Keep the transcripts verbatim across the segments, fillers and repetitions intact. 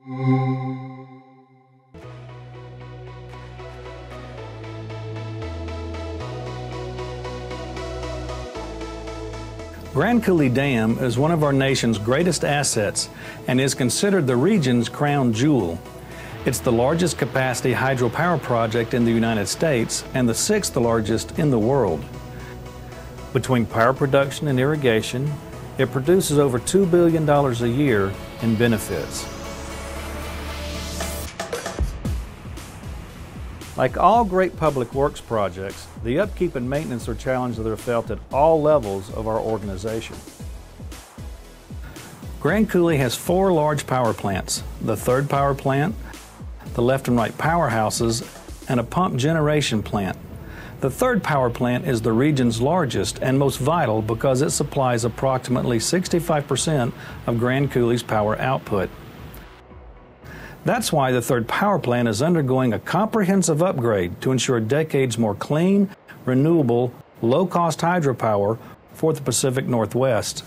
Grand Coulee Dam is one of our nation's greatest assets and is considered the region's crown jewel. It's the largest capacity hydropower project in the United States and the sixth largest in the world. Between power production and irrigation, it produces over two billion dollars a year in benefits. Like all great public works projects, the upkeep and maintenance are challenges that are felt at all levels of our organization. Grand Coulee has four large power plants: the third power plant, the left and right powerhouses, and a pump generation plant. The third power plant is the region's largest and most vital because it supplies approximately sixty-five percent of Grand Coulee's power output. That's why the third power plant is undergoing a comprehensive upgrade to ensure decades more clean, renewable, low-cost hydropower for the Pacific Northwest.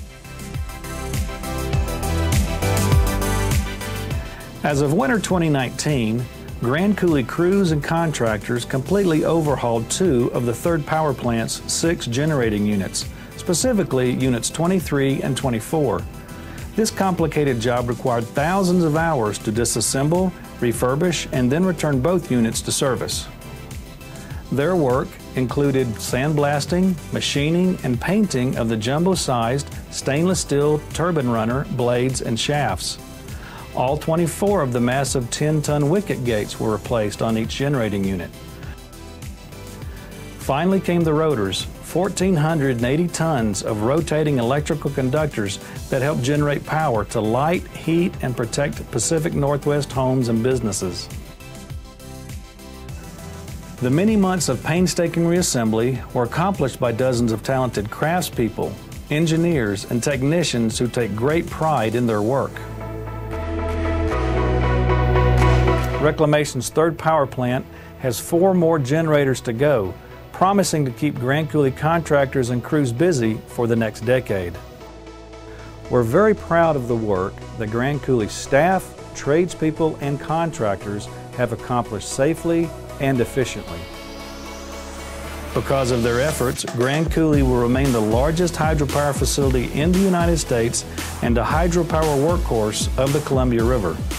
As of winter twenty nineteen, Grand Coulee crews and contractors completely overhauled two of the third power plant's six generating units, specifically units twenty-three and twenty-four. This complicated job required thousands of hours to disassemble, refurbish, and then return both units to service. Their work included sandblasting, machining, and painting of the jumbo-sized stainless steel turbine runner, blades, and shafts. All twenty-four of the massive ten-ton wicket gates were replaced on each generating unit. Finally came the rotors, one thousand four hundred eighty tons of rotating electrical conductors that help generate power to light, heat, and protect Pacific Northwest homes and businesses. The many months of painstaking reassembly were accomplished by dozens of talented craftspeople, engineers, and technicians who take great pride in their work. Reclamation's third power plant has four more generators to go, promising to keep Grand Coulee contractors and crews busy for the next decade. We're very proud of the work that Grand Coulee staff, tradespeople, and contractors have accomplished safely and efficiently. Because of their efforts, Grand Coulee will remain the largest hydropower facility in the United States and a hydropower workhorse of the Columbia River.